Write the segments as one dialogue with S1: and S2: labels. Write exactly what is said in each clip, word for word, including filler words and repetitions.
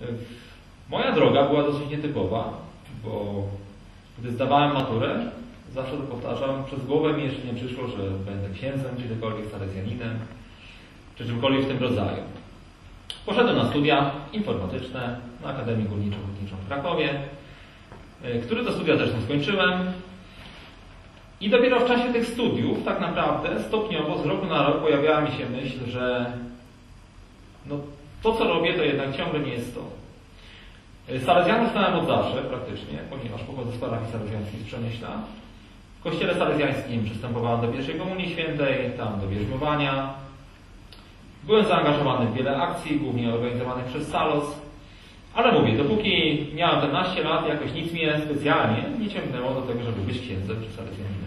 S1: Moja droga była dosyć nietypowa, bo gdy zdawałem maturę, zawsze to powtarzam, przez głowę mi jeszcze nie przyszło, że będę księdzem, czy kiedykolwiek salezjaninem, czy czymkolwiek w tym rodzaju. Poszedłem na studia informatyczne na Akademii Górniczo-Hutniczą w Krakowie, które to studia zresztą skończyłem. I dopiero w czasie tych studiów, tak naprawdę, stopniowo, z roku na rok pojawiała mi się myśl, że no, to, co robię, to jednak ciągle nie jest to. Salezjanem zostałem od zawsze, praktycznie, ponieważ pochodzę z parafii salezjańskiej z Przemyśla. W kościele salezjańskim przystępowałem do pierwszej komunii świętej, tam do bierzmowania. Byłem zaangażowany w wiele akcji, głównie organizowanych przez Salos. Ale mówię, dopóki miałem piętnaście lat, jakoś nic mnie specjalnie nie ciągnęło do tego, żeby być księdzem czy salezjaninem.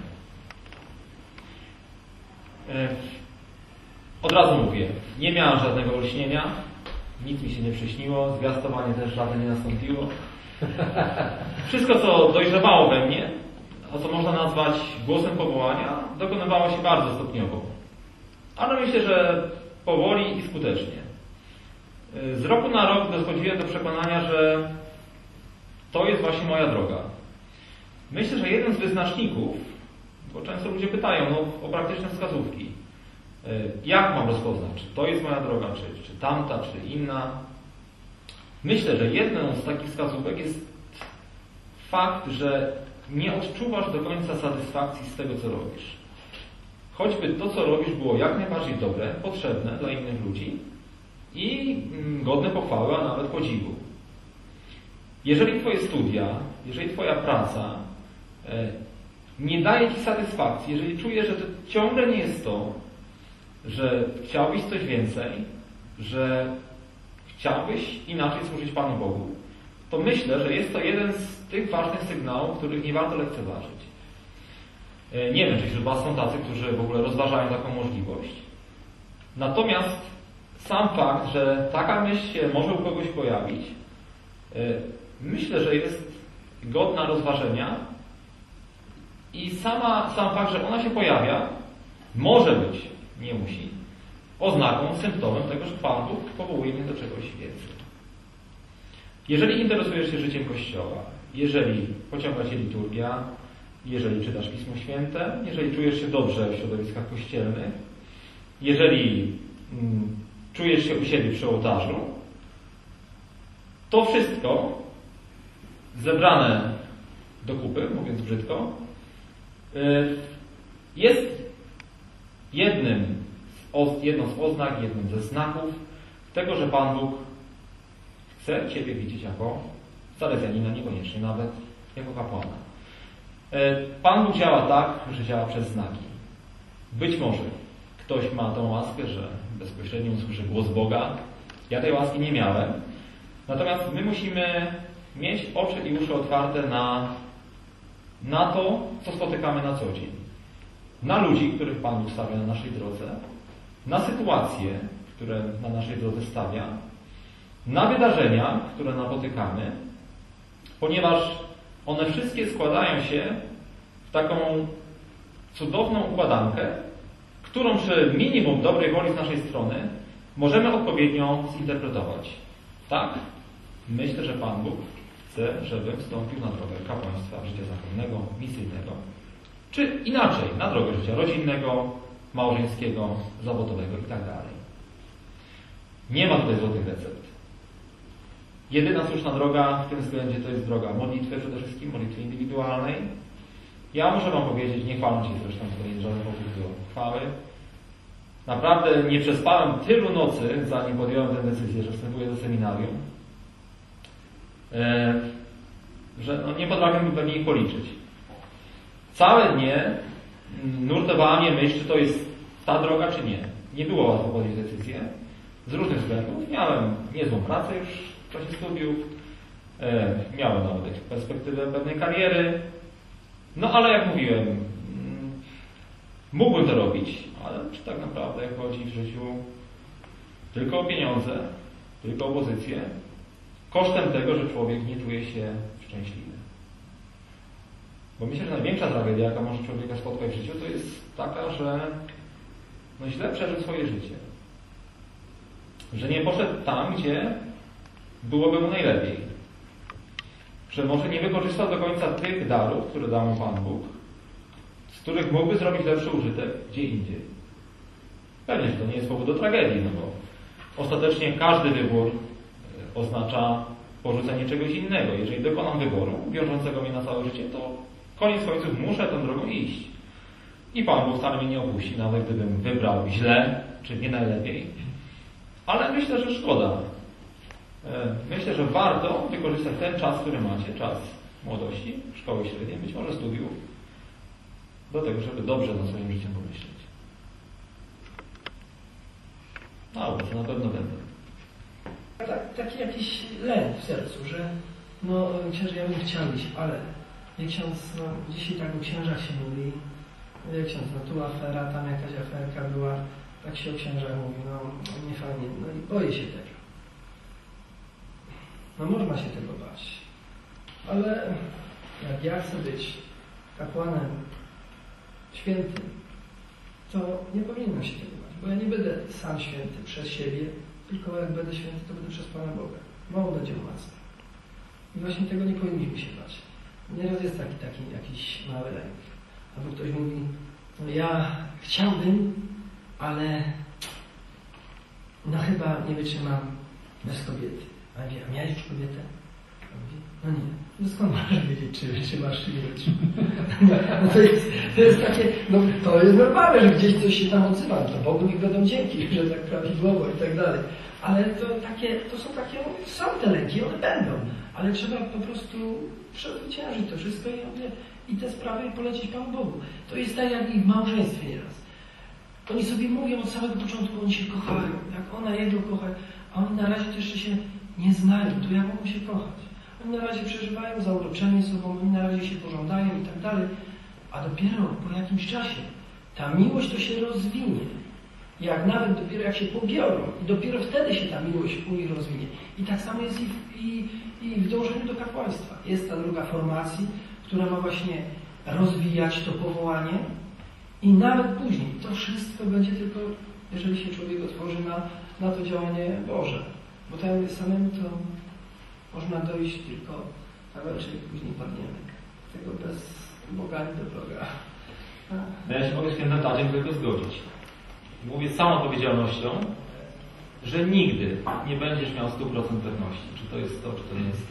S1: Od razu mówię, nie miałem żadnego olśnienia, nic mi się nie przyśniło, zwiastowanie też żadne nie nastąpiło. Wszystko, co dojrzewało we mnie, a co można nazwać głosem powołania, dokonywało się bardzo stopniowo. Ale myślę, że powoli i skutecznie. Z roku na rok dochodziłem do przekonania, że to jest właśnie moja droga. Myślę, że jeden z wyznaczników, bo często ludzie pytają no, o praktyczne wskazówki, jak mam rozpoznać, czy to jest moja droga, czy, czy tamta, czy inna. Myślę, że jedną z takich wskazówek jest fakt, że nie odczuwasz do końca satysfakcji z tego, co robisz. Choćby to, co robisz, było jak najbardziej dobre, potrzebne dla innych ludzi i godne pochwały, a nawet podziwu. Jeżeli Twoje studia, jeżeli Twoja praca nie daje Ci satysfakcji, jeżeli czujesz, że to ciągle nie jest to, że chciałbyś coś więcej, że chciałbyś inaczej służyć Panu Bogu, to myślę, że jest to jeden z tych ważnych sygnałów, których nie warto lekceważyć. Nie wiem, czy wśród Was są tacy, którzy w ogóle rozważają taką możliwość. Natomiast sam fakt, że taka myśl się może u kogoś pojawić, myślę, że jest godna rozważenia i sama, sam fakt, że ona się pojawia, może być, nie musi, oznaką, symptomem tego, że Pan Bóg powołuje mnie do czegoś więcej. Jeżeli interesujesz się życiem Kościoła, jeżeli pociąga Cię liturgia, jeżeli czytasz Pismo Święte, jeżeli czujesz się dobrze w środowiskach kościelnych, jeżeli mm, czujesz się u siebie przy ołtarzu, to wszystko zebrane do kupy, mówiąc brzydko, jest jednym z, jedną z oznak, jednym ze znaków tego, że Pan Bóg chce Ciebie widzieć jako salezjanina, niekoniecznie nawet jako kapłana. Pan Bóg działa tak, że działa przez znaki. Być może ktoś ma tą łaskę, że bezpośrednio usłyszy głos Boga. Ja tej łaski nie miałem. Natomiast my musimy mieć oczy i uszy otwarte na, na to, co spotykamy na co dzień. Na ludzi, których Pan Bóg stawia na naszej drodze, na sytuacje, które na naszej drodze stawia, na wydarzenia, które napotykamy, ponieważ one wszystkie składają się w taką cudowną układankę, którą przy minimum dobrej woli z naszej strony możemy odpowiednio zinterpretować. Tak, myślę, że Pan Bóg chce, żebym wstąpił na drogę kapłaństwa, życia zakonnego, misyjnego, czy inaczej, na drogę życia rodzinnego, małżeńskiego, zawodowego itd. Nie ma tutaj złotych recept. Jedyna słuszna droga w tym względzie to jest droga modlitwy przede wszystkim, modlitwy indywidualnej. Ja muszę Wam powiedzieć, nie chwaląc się zresztą, to nie jest żaden powód do chwały. Naprawdę nie przespałem tylu nocy, zanim podjąłem tę decyzję, że wstępuję do seminarium, że no nie potrafię pewnie ich policzyć. Całe dnie nurtowała mnie myśl, czy to jest ta droga, czy nie. Nie było łatwo podjąć decyzję. Z różnych względów. Miałem niezłą pracę już w czasie studiów. Miałem nawet perspektywę pewnej kariery. No ale jak mówiłem, mógłbym to robić, ale czy tak naprawdę jak chodzi w życiu tylko o pieniądze, tylko o pozycję, kosztem tego, że człowiek nie czuje się szczęśliwy. Bo myślę, że największa tragedia, jaka może człowieka spotkać w życiu, to jest taka, że no źle przeżył swoje życie. Że nie poszedł tam, gdzie byłoby mu najlepiej. Że może nie wykorzystał do końca tych darów, które dał mu Pan Bóg, z których mógłby zrobić lepszy użytek gdzie indziej. Pewnie, że to nie jest powód do tragedii, no bo ostatecznie każdy wybór oznacza porzucenie czegoś innego. Jeżeli dokonam wyboru wiążącego mnie na całe życie, to koniec końców muszę tą drogą iść. I Pan Bóg wcale mnie nie opuści, nawet gdybym wybrał źle, czy nie najlepiej. Ale myślę, że szkoda. Myślę, że warto wykorzystać ten czas, który macie, czas młodości, szkoły średniej, być może studiów, do tego, żeby dobrze nad swoim życiem pomyśleć. No, owoce na pewno będą.
S2: Tak, taki jakiś lęk w sercu, że no księże, ja bym chciał iść, ale jak ksiądz, no dzisiaj tak o księżach się mówi, jak ksiądz, no tu afera, tam jakaś aferka była, tak się o księżach mówi, no nie fajnie, no i boję się tego. No można się tego bać, ale jak ja chcę być kapłanem świętym, to nie powinienem się tego bać, bo ja nie będę sam święty przez siebie, tylko jak będę święty, to będę przez Pana Boga, bo On będzie umacniał. I właśnie tego nie powinniśmy się bać. Nieraz jest taki, taki jakiś mały lęk. Albo ktoś mówi, no ja chciałbym, ale no chyba nie wytrzymam bez kobiety. A ja mówię, a miałeś już kobietę? A mówi, no nie. No skąd masz wiedzieć, czy wytrzymasz, czy nie wytrzymasz? No to jest, to jest takie, no to jest normalne, że gdzieś coś się tam odzywa. No to Bogu niech będą dzięki, że tak prawidłowo i tak dalej. Ale to takie, to są takie, są te lęki, one będą. Ale trzeba po prostu przezwyciężyć to wszystko i, i te sprawy polecić Panu Bogu. To jest tak jak i w małżeństwie nieraz. Oni sobie mówią od samego początku, oni się kochają. Jak ona jego kocha, a oni na razie to jeszcze się nie znają, to jak mogą się kochać? Oni na razie przeżywają zauroczenie sobą, oni na razie się pożądają i tak dalej, a dopiero po jakimś czasie ta miłość to się rozwinie. Jak nawet dopiero jak się pobiorą i dopiero wtedy się ta miłość u nich rozwinie. I tak samo jest i w, i, i w dążeniu do kapłaństwa. Jest ta druga formacji, która ma właśnie rozwijać to powołanie i nawet później to wszystko będzie tylko, jeżeli się człowiek otworzy na, na to działanie Boże. Bo tam samemu to można dojść tylko, ale raczej później padniemy. Tego bez Boga nie do Boga.
S1: No ja się mogę świętym Tadziem tylko zgodzić. Mówię z całą odpowiedzialnością, że nigdy nie będziesz miał stu procent pewności, czy to jest to, czy to nie jest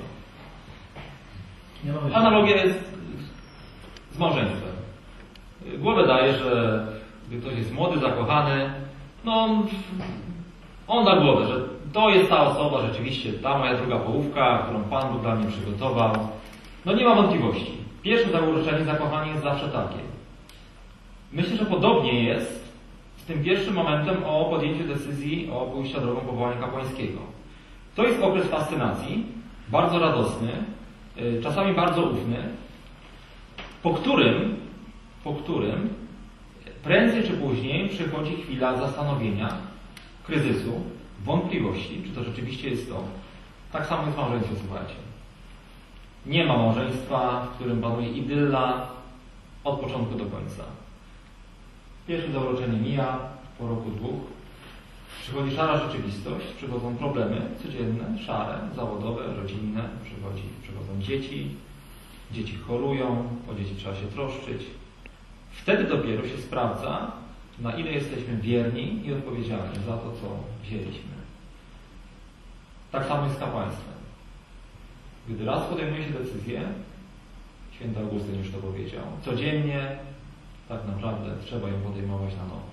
S1: to. Analogia jest z małżeństwem. Głowę daje, że gdy ktoś jest młody, zakochany, no on da głowę, że to jest ta osoba rzeczywiście, ta moja druga połówka, którą Pan Bóg dla mnie przygotował. No nie ma wątpliwości. Pierwsze zauroczenie, zakochanie jest zawsze takie. Myślę, że podobnie jest z tym pierwszym momentem o podjęciu decyzji o pójściu drogą powołania kapłańskiego. To jest okres fascynacji, bardzo radosny, czasami bardzo ufny, po którym, po którym prędzej czy później przychodzi chwila zastanowienia, kryzysu, wątpliwości, czy to rzeczywiście jest to. Tak samo jest w małżeństwie, słuchajcie. Nie ma małżeństwa, w którym panuje idylla od początku do końca. Pierwsze zauroczenie mija, po roku dwóch. Przychodzi szara rzeczywistość, przychodzą problemy codzienne, szare, zawodowe, rodzinne, przychodzi, przychodzą dzieci, dzieci chorują, o dzieci trzeba się troszczyć. Wtedy dopiero się sprawdza, na ile jesteśmy wierni i odpowiedzialni za to, co wzięliśmy. Tak samo jest z kapłaństwem. Gdy raz podejmuje się decyzję, święty Augustyn już to powiedział, codziennie tak naprawdę trzeba ją podejmować na nowo.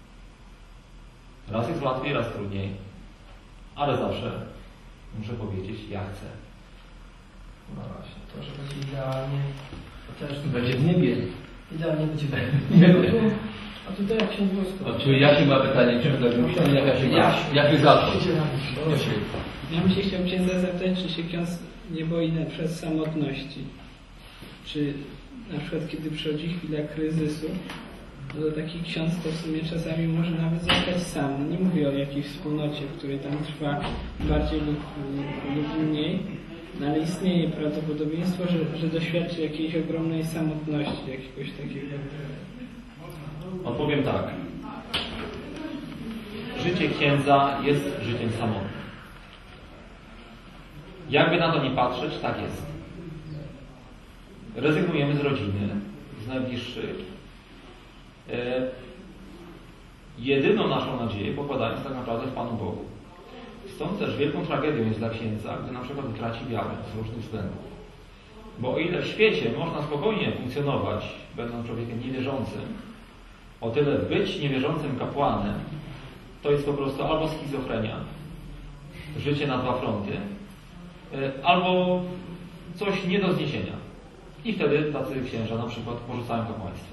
S1: Raz jest łatwiej, raz trudniej, ale zawsze muszę powiedzieć, ja chcę.
S2: No właśnie, to, że będzie idealnie, to też
S3: będzie w niebie.
S2: Idealnie będzie w niebie. A tutaj jak się włosko.
S3: Czy Jasiu ma pytanie, czy myślę, jak Jasiu ma? Jasiu zaczął.
S4: Ja bym się chciał księdza zapytać, czy się ksiądz nie boi na przykład samotności. Czy na przykład kiedy przychodzi chwila kryzysu, to taki ksiądz to w sumie czasami może nawet zostać sam. No nie mówię o jakiejś wspólnocie, w której tam trwa bardziej lub, lub mniej, no ale istnieje prawdopodobieństwo, że, że doświadczy jakiejś ogromnej samotności, jakiegoś takiego.
S1: Odpowiem tak. Życie księdza jest życiem samotnym. Jakby na to nie patrzeć, tak jest. Rezygnujemy z rodziny, z najbliższych. E, jedyną naszą nadzieję pokładając tak naprawdę w Panu Bogu. Stąd też wielką tragedią jest dla księdza, gdy na przykład utraci wiarę z różnych względów. Bo o ile w świecie można spokojnie funkcjonować, będąc człowiekiem niewierzącym, o tyle być niewierzącym kapłanem to jest po prostu albo schizofrenia, życie na dwa fronty, albo coś nie do zniesienia. I wtedy tacy księża na przykład porzucają kapłaństwo.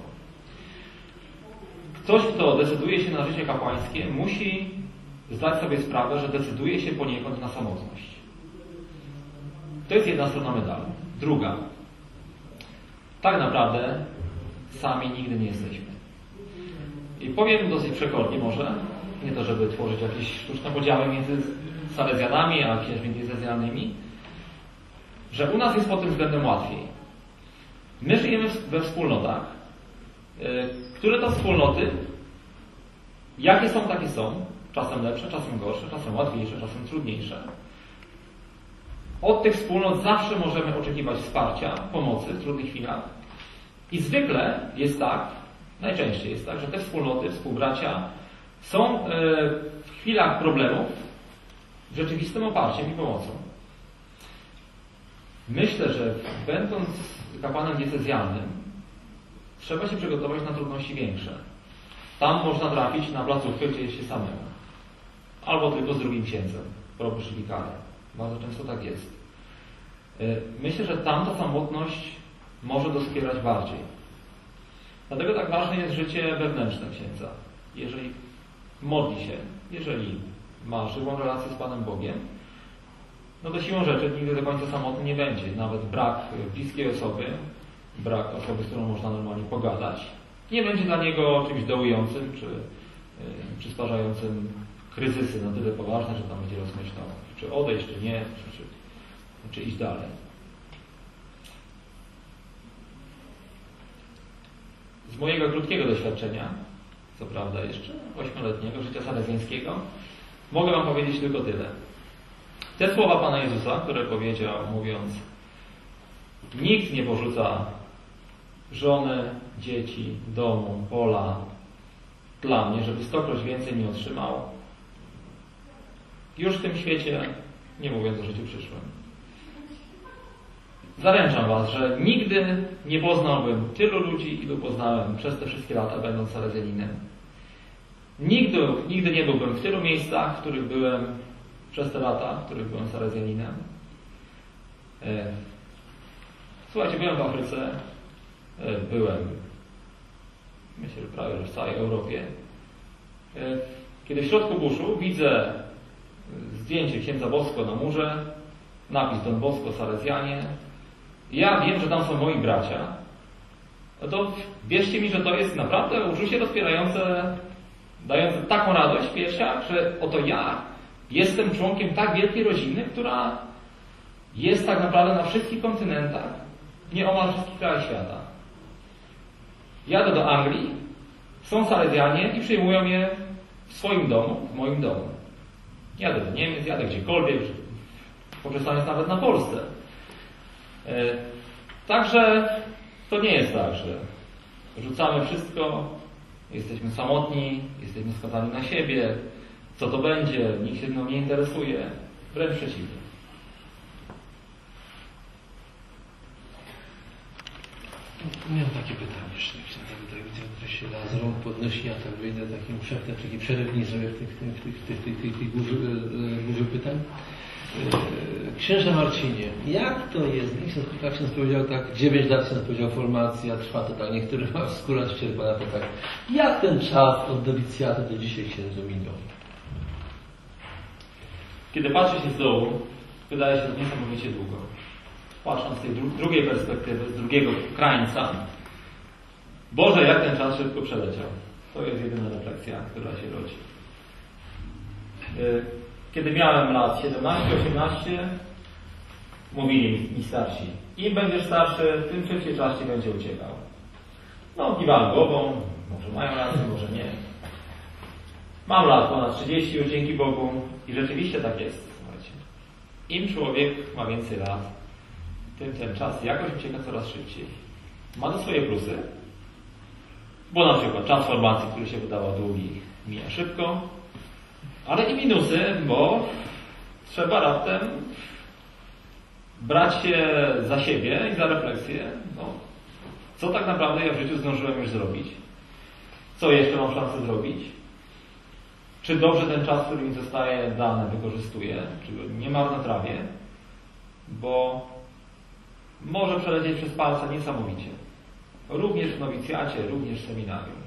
S1: Ktoś, kto decyduje się na życie kapłańskie, musi zdać sobie sprawę, że decyduje się poniekąd na samotność. To jest jedna strona medalu. Druga. Tak naprawdę sami nigdy nie jesteśmy. I powiem dosyć przekornie może, nie to żeby tworzyć jakieś sztuczne podziały między salezjanami a księżmi diecezjalnymi, że u nas jest pod tym względem łatwiej. My żyjemy we wspólnotach, które to wspólnoty, jakie są, takie są, czasem lepsze, czasem gorsze, czasem łatwiejsze, czasem trudniejsze. Od tych wspólnot zawsze możemy oczekiwać wsparcia, pomocy w trudnych chwilach. I zwykle jest tak, najczęściej jest tak, że te wspólnoty, współbracia są w chwilach problemów rzeczywistym oparciem i pomocą. Myślę, że będąc kapłanem diecezjalnym, trzeba się przygotować na trudności większe. Tam można trafić na placówkę, gdzie jest się samemu. Albo tylko z drugim księdzem, proboszcz wikary. Bardzo często tak jest. Myślę, że tam ta samotność może doskwierać bardziej. Dlatego tak ważne jest życie wewnętrzne księdza. Jeżeli modli się, jeżeli ma żywą relację z Panem Bogiem, no to siłą rzeczy nigdy do końca samotny nie będzie. Nawet brak bliskiej osoby, brak osoby, z którą można normalnie pogadać, nie będzie dla niego czymś dołującym, czy yy, przysparzającym kryzysy na tyle poważne, że tam będzie rozmyślał, czy odejść, czy nie, czy, czy, czy iść dalej. Z mojego krótkiego doświadczenia, co prawda jeszcze ośmioletniego życia salezjańskiego, mogę Wam powiedzieć tylko tyle. Te słowa Pana Jezusa, które powiedział, mówiąc: nikt nie porzuca żony, dzieci, domu, pola dla mnie, żeby stokroć więcej nie otrzymał, już w tym świecie, nie mówiąc o życiu przyszłym. Zaręczam Was, że nigdy nie poznałbym tylu ludzi, ilu poznałem przez te wszystkie lata, będąc salezjaninem. Nigdy, nigdy nie byłbym w tylu miejscach, w których byłem przez te lata, w których byłem salezjaninem. Słuchajcie, byłem w Afryce, byłem, myślę, że prawie w całej Europie. Kiedy w środku buszu widzę zdjęcie księdza Bosko na murze, napis Don Bosco, Salezjanie, ja wiem, że tam są moi bracia, no to wierzcie mi, że to jest naprawdę uczucie rozpierające, dające taką radość w piersiach, że oto ja jestem członkiem tak wielkiej rodziny, która jest tak naprawdę na wszystkich kontynentach, nieomal wszystkich krajach świata. Jadę do Anglii, są Salezjanie i przyjmują je w swoim domu, w moim domu. Jadę do Niemiec, jadę gdziekolwiek, poprzestając nawet na Polsce. Także to nie jest tak, że rzucamy wszystko, jesteśmy samotni, jesteśmy skazani na siebie, co to będzie, nikt się mną nie interesuje. Wręcz przeciwnie.
S3: Miałem takie pytanie jeszcze, tak widzę, że się raz rąk podnosi, ja tak wyjdę takim szeptem, taki przerywnik zrobię w tych, tych, tych, tych, tych, tych, tych burzy, burzy pytań. Księże Marcinie, jak to jest? Jak ksiądz powiedział tak, dziewięć lat ksiądz powiedział formacja, trwa to tak, niektóry ma skóra ścierpana, to tak. Jak ten czas od nowicjatu do dzisiaj księdzu minął?
S1: Kiedy patrzy się z dołu, wydaje się to niesamowicie długo. Patrząc z tej dru- drugiej perspektywy, z drugiego krańca, Boże, jak ten czas szybko przeleciał. To jest jedyna refleksja, która się rodzi. Kiedy miałem lat siedemnaście osiemnaście, mówili mi starsi: im będziesz starszy, tym szybciej czas ci będzie uciekał. No, kiwałem głową, może mają rację, może nie. Mam lat ponad trzydzieści, już dzięki Bogu, i rzeczywiście tak jest, słuchajcie. im człowiek ma więcej lat, tym ten czas jakoś ucieka coraz szybciej. Ma to swoje plusy, bo na przykład czas formacji, który się wydawał długi, mija szybko, ale i minusy, bo trzeba raptem brać się za siebie i za refleksję, no, co tak naprawdę ja w życiu zdążyłem już zrobić, co jeszcze mam szansę zrobić, czy dobrze ten czas, który mi zostaje dany, wykorzystuję, czy go nie marnotrawię, bo może przelecieć przez palce niesamowicie. Również w nowicjacie, również w seminarium.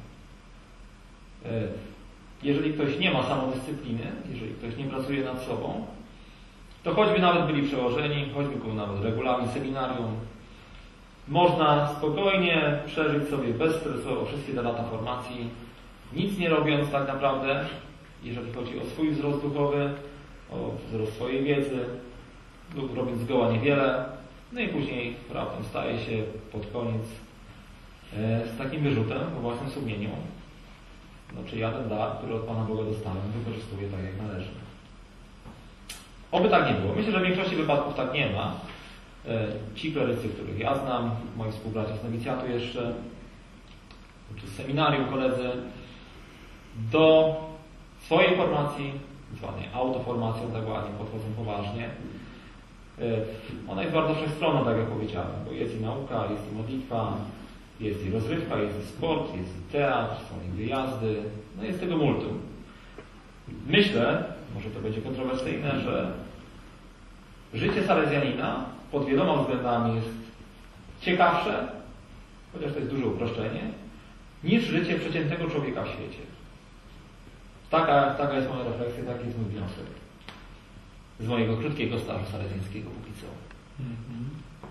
S1: Jeżeli ktoś nie ma samodyscypliny, jeżeli ktoś nie pracuje nad sobą, to choćby nawet byli przełożeni, choćby był nawet regulamin seminarium, można spokojnie przeżyć sobie bezstresowo wszystkie te lata formacji, nic nie robiąc tak naprawdę, jeżeli chodzi o swój wzrost duchowy, o wzrost swojej wiedzy, lub robiąc zgoła niewiele, no i później raptem staje się pod koniec z takim wyrzutem po własnym sumieniu, no czy ja ten dar, który od Pana Boga dostałem, wykorzystuję tak jak należy. Oby tak nie było. Myślę, że w większości wypadków tak nie ma. Ci klerycy, których ja znam, moi współbracia z nowicjatu jeszcze, czy z seminarium koledzy, do swojej formacji, zwanej autoformacją, tak ładnie podchodzą poważnie. Ona jest bardzo wszechstronna, tak jak powiedziałem, bo jest i nauka, jest i modlitwa, jest i rozrywka, jest i sport, jest i teatr, są i wyjazdy, no jest tego multum. Myślę, może to będzie kontrowersyjne, że życie salezjanina pod wieloma względami jest ciekawsze, chociaż to jest duże uproszczenie, niż życie przeciętnego człowieka w świecie. Taka, taka jest moja refleksja, taki jest mój wniosek z mojego krótkiego stażu salezjańskiego póki co. Mm-hmm.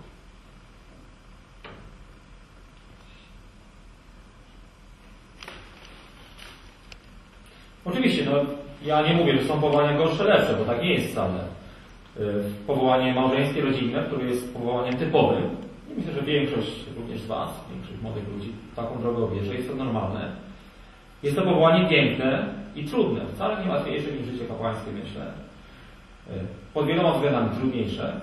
S1: Oczywiście, no, ja nie mówię, że są powołania gorsze, lepsze, bo tak nie jest wcale. Powołanie małżeńskie, rodzinne, które jest powołaniem typowym. I myślę, że większość również z Was, większość młodych ludzi taką drogą wie, że jest to normalne. Jest to powołanie piękne i trudne, wcale nie łatwiejsze niż życie kapłańskie, myślę. Pod wieloma względami trudniejsze.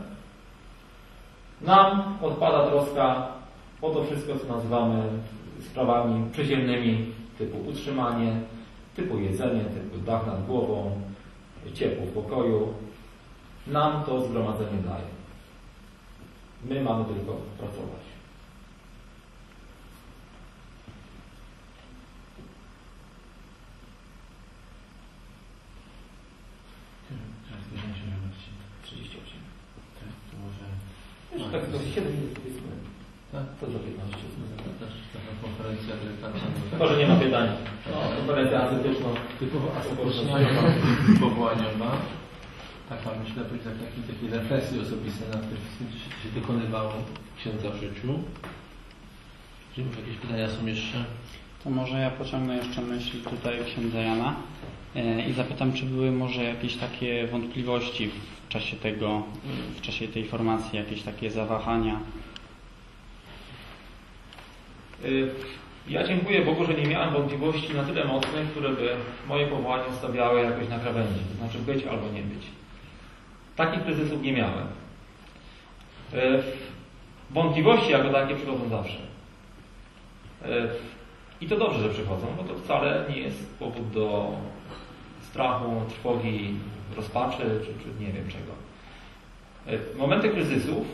S1: Nam odpada troska o to wszystko, co nazywamy sprawami przyziemnymi, typu utrzymanie, typu jedzenie, typu dach nad głową, ciepło w pokoju. Nam to zgromadzenie daje. My mamy tylko pracować. trzydzieści osiem.
S3: Tak, to może...
S1: Jeszcze tak, to siedem minut powiedzmy.
S3: Tak,
S1: to za piętnaście.
S3: Taka konferencja, że tak samo...
S1: Chyba, że nie ma pytań. No, konferencja ascetyczna.
S3: Typowo ascetyczna, powołaniowa. Taka, myślę, że takiej taki refleksji osobistej nad tym, co się wykonywało księdza w życiu. Czy może jakieś pytania są jeszcze?
S5: To może ja pociągnę jeszcze myśl tutaj księdza Jana i zapytam, czy były może jakieś takie wątpliwości w czasie tego, w czasie tej formacji, jakieś takie zawahania?
S1: Ja dziękuję Bogu, że nie miałem wątpliwości na tyle mocnych, które by moje powołanie stawiały jakoś na krawędzi, to znaczy być albo nie być. Takich kryzysów nie miałem. Wątpliwości jako takie przychodzą zawsze. I to dobrze, że przychodzą, bo to wcale nie jest powód do strachu, trwogi, rozpaczy, czy, czy nie wiem czego. Momenty kryzysów,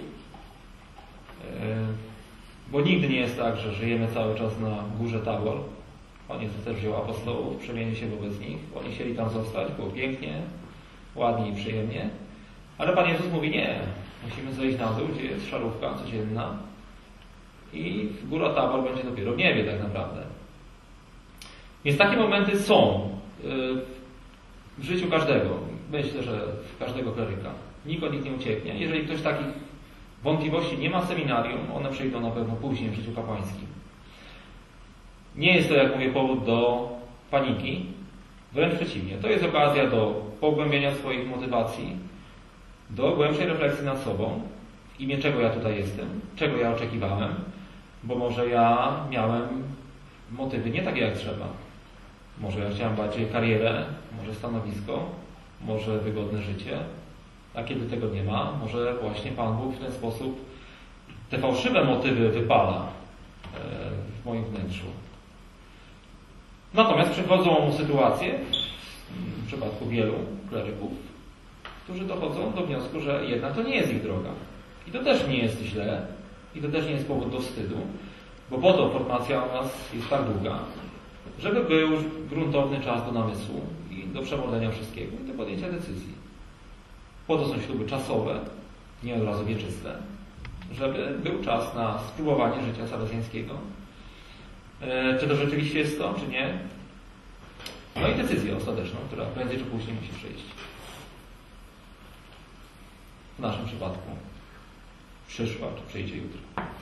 S1: bo nigdy nie jest tak, że żyjemy cały czas na górze Tabor. Pan Jezus też wziął apostołów, przemienił się wobec nich. Oni chcieli tam zostać, było pięknie, ładnie i przyjemnie. Ale Pan Jezus mówi nie, musimy zejść na dół, gdzie jest szarówka codzienna i góra Tabor będzie dopiero w niebie tak naprawdę. Więc takie momenty są w życiu każdego. Myślę, że w każdego kleryka. Nikt od nich nie ucieknie. Jeżeli ktoś takich wątpliwości nie ma w seminarium, one przyjdą na pewno później w życiu kapłańskim. Nie jest to, jak mówię, powód do paniki. Wręcz przeciwnie. To jest okazja do pogłębienia swoich motywacji, do głębszej refleksji nad sobą, w imię czego ja tutaj jestem, czego ja oczekiwałem, bo może ja miałem motywy nie takie jak trzeba. Może ja chciałem bardziej karierę, może stanowisko, może wygodne życie, A kiedy tego nie ma, może właśnie Pan Bóg w ten sposób te fałszywe motywy wypala w moim wnętrzu. Natomiast przychodzą sytuacje, w przypadku wielu kleryków, którzy dochodzą do wniosku, że jednak to nie jest ich droga. I to też nie jest źle, i to też nie jest powód do wstydu, bo po to formacja u nas jest tak długa, żeby był gruntowny czas do namysłu i do przemodlenia wszystkiego i do podjęcia decyzji. Po to są śluby czasowe, nie od razu wieczyste, żeby był czas na spróbowanie życia salezjańskiego. E, czy to rzeczywiście jest to, czy nie? No i decyzję ostateczną, która prędzej czy później musi przyjść. W naszym przypadku przyszła, czy przyjdzie jutro.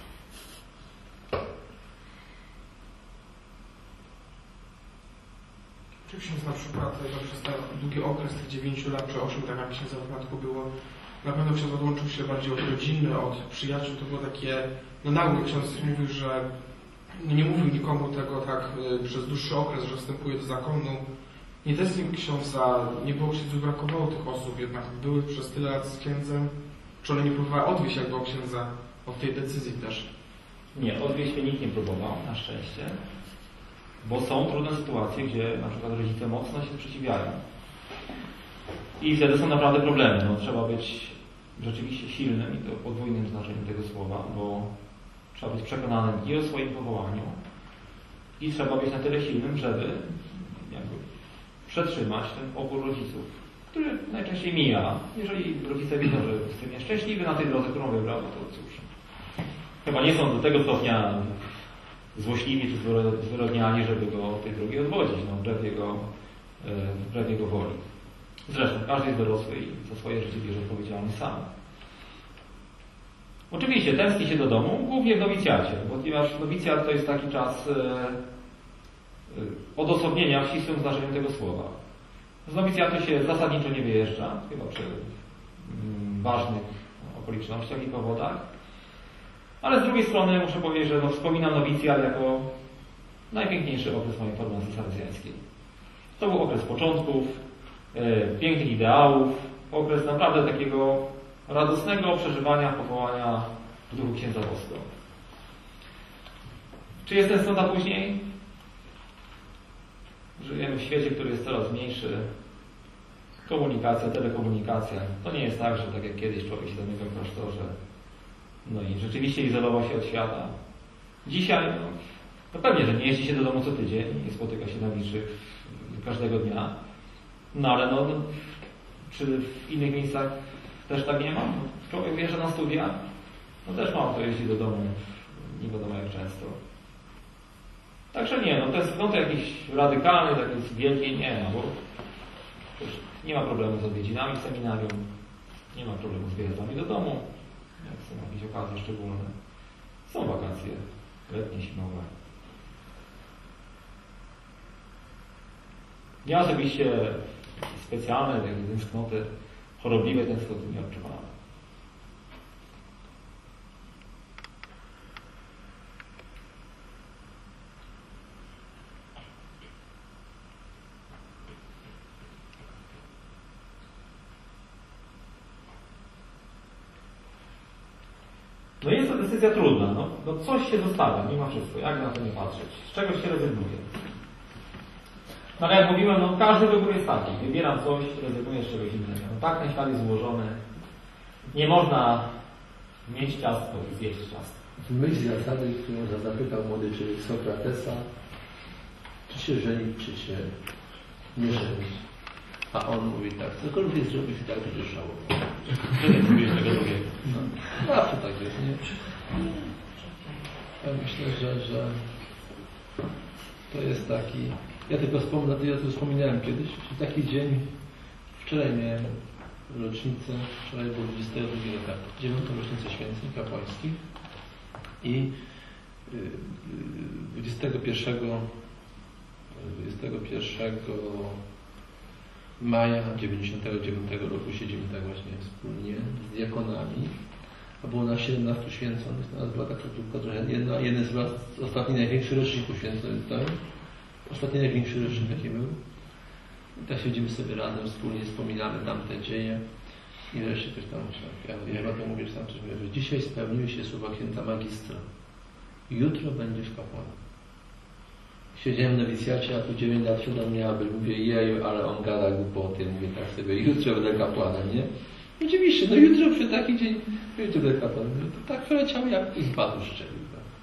S6: Czy ksiądz na przykład no, przez ten długi okres tych dziewięciu lat, czy ośmiu, tak jak księdza w matku było, na pewno ksiądz odłączył się bardziej od rodziny, od przyjaciół, to było takie, no nagłe ksiądz mówił, że nie mówił nikomu tego tak y, przez dłuższy okres, że wstępuje do zakonu. Nie testnik księdza, nie było księdzu, brakowało tych osób, jednak były przez tyle lat z księdzem, czy one nie próbowały odwieść jakby od księdza od tej decyzji też?
S1: Nie, odwieść mnie nikt nie próbował, na szczęście. Bo są trudne sytuacje, gdzie na przykład rodzice mocno się sprzeciwiają. I wtedy są naprawdę problemy. No, trzeba być rzeczywiście silnym, i to podwójnym znaczeniem tego słowa, bo trzeba być przekonanym i o swoim powołaniu, i trzeba być na tyle silnym, żeby jakby przetrzymać ten opór rodziców, który najczęściej mija. Jeżeli rodzice widzą, że jest tym nieszczęśliwy na tej drodze, którą wybrał, no to cóż. Chyba nie są do tego stopnia złośliwi czy zwyrodniali, żeby go od tej drogi odwodzić, no, wbrew jego, wbrew jego woli. Zresztą każdy jest dorosły i za swoje życie bierze odpowiedzialność sam. Oczywiście tęskni się do domu, głównie w nowicjacie, ponieważ nowicjat to jest taki czas odosobnienia w ścisłym znaczeniu tego słowa. Z nowicjatu się zasadniczo nie wyjeżdża, chyba przy ważnych okolicznościach i powodach. Ale z drugiej strony muszę powiedzieć, że no, wspominam nowicjat jako najpiękniejszy okres mojej formacji salezjańskiej. To był okres początków, e, pięknych ideałów, okres naprawdę takiego radosnego przeżywania powołania w duchu księdza Bosko. Czy jest tęsknota później? Żyjemy w świecie, który jest coraz mniejszy. Komunikacja, telekomunikacja. To nie jest tak, że tak jak kiedyś człowiek się zamykał w klasztorze. No i rzeczywiście izolował się od świata. Dzisiaj, no, no pewnie, że nie jeździ się do domu co tydzień, nie spotyka się na mszy każdego dnia. No ale no, czy w innych miejscach też tak nie ma? No, człowiek wyjeżdża na studia, no też mało kto jeździ do domu, nie wiadomo jak często. Także nie, no tęsknoty jakiejś radykalnej, takiej wielkiej nie ma, bo nie ma problemu z odwiedzinami w seminarium, nie ma problemu z wyjazdami do domu. Jak są jakieś okazje szczególne. Są wakacje letnie, zimowe. Ja osobiście specjalne takie tęsknoty, chorobliwe tęsknoty nie odczuwałem. No jest to decyzja trudna. No, no coś się zostawia mimo wszystko. Jak na to nie patrzeć? Z czegoś się rezygnuje. No ale jak mówiłem, no każdy wybór jest taki. Wybieram coś, rezygnuję z czegoś innego. No, tak ten świat jest złożony. Nie można mieć ciastko i zjeść ciastko.
S3: Myśl zasady, którą zapytał młody człowiek Sokratesa, czy się żenić, czy się nie żenić. A on mówi tak, cokolwiek zrobić i tak będzie żałował.
S1: Ty nie zrobisz tego drugiego.
S3: No, zawsze tak jest, nie? Ja myślę, że, że to jest taki... Ja tylko wspomnę, ja to wspominałem kiedyś, że taki dzień, wczoraj miałem rocznicę, wczoraj było dwudziestego drugiego dziewiątą rocznicę święceń kapłańskich i dwudziestego pierwszego maja dziewięćdziesiątego dziewiątego roku siedzimy tak właśnie wspólnie z diakonami, a było nas siedemnastu święconych, to nas była taka grupka trochę, jedna, jeden z was, ostatni największy rocznik uświęcony został, ostatni największy rocznik jaki był. I tak siedzimy sobie razem, wspólnie wspominamy tamte dzieje. I wreszcie ktoś tam ja, ja o tym mówię, że tam coś mówię, że dzisiaj spełniły się słowa księdza magistra. Jutro będziesz kapłanem. Siedziałem w nowicjacie, a tu dziewięć lat przede mnie, aby mówię, jeju, ale on gada głupoty. Mówię tak sobie, jutro będę kapłanem, nie? Oczywiście, no jutro przy taki dzień, jutro będę kapłanem. No, to tak przeleciało jak z batu szczelił.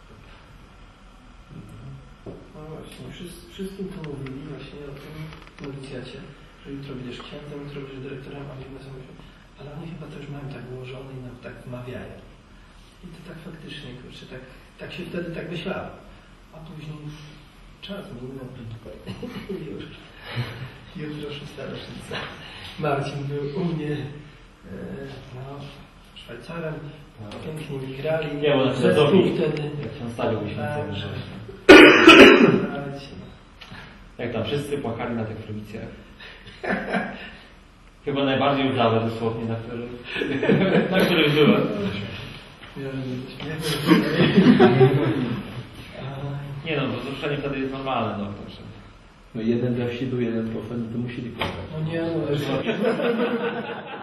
S2: No właśnie, wszyscy, wszystkim to mówili właśnie o tym nowicjacie, że jutro będziesz księdzem, jutro będziesz dyrektorem, a gimnazjum, ale oni chyba też mają tak ułożone i nam tak wmawiają. I to tak faktycznie, kurczę, tak, tak się wtedy tak myślało. A później czas minął i już. Jutro szósta rocznica. Marcin był u mnie e, no, Szwajcarem, pięknie mi grali.
S1: Nie, bo na
S2: zespół wtedy.
S1: Jak się nastawił mi się na
S2: Tak,
S1: to,
S2: że-
S1: jak tam wszyscy płakali na tych prowicjach. Chyba najbardziej udane dosłownie, na których, na których byłem. Nie no, bo wzruszenie wtedy jest normalne, no także.
S3: No jeden we wsi był, jeden po to musieli płakać.
S2: No nie, no,